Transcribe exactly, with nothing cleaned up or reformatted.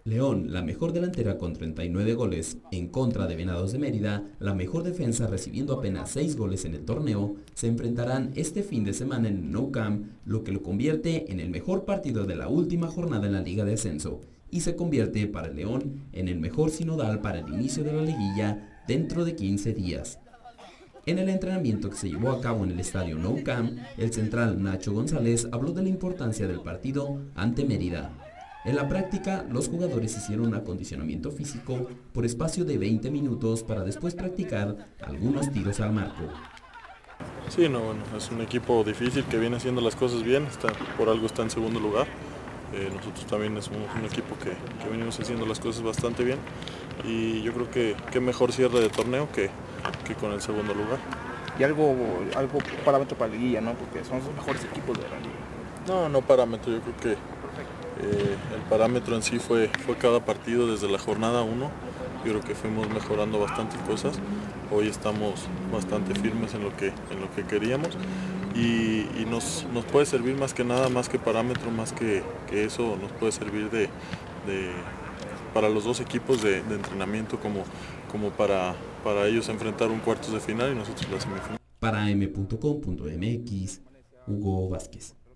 León, la mejor delantera con treinta y nueve goles, en contra de Venados de Mérida, la mejor defensa recibiendo apenas seis goles en el torneo, se enfrentarán este fin de semana en el Nou Camp, lo que lo convierte en el mejor partido de la última jornada en la Liga de Ascenso, y se convierte para el León en el mejor sinodal para el inicio de la liguilla dentro de quince días. En el entrenamiento que se llevó a cabo en el estadio Nou Camp, el central Nacho González habló de la importancia del partido ante Mérida. En la práctica, los jugadores hicieron un acondicionamiento físico por espacio de veinte minutos para después practicar algunos tiros al marco. Sí, no, bueno, es un equipo difícil que viene haciendo las cosas bien, está, por algo está en segundo lugar. Eh, nosotros también somos un equipo que, que venimos haciendo las cosas bastante bien y yo creo que qué mejor cierre de torneo que, que con el segundo lugar. Y algo, algo parámetro para la liguilla, ¿no? Porque son los mejores equipos de la liga. No, no parámetro, yo creo que eh, el parámetro en sí fue, fue cada partido desde la jornada uno. Yo creo que fuimos mejorando bastantes cosas. Hoy estamos bastante firmes en lo que, en lo que queríamos y, y nos, nos puede servir más que nada, más que parámetro, más que, que eso, nos puede servir de, de, para los dos equipos de, de entrenamiento como, como para, para ellos enfrentar un cuartos de final y nosotros la semifinal. Para m punto com punto m x, Hugo Vázquez.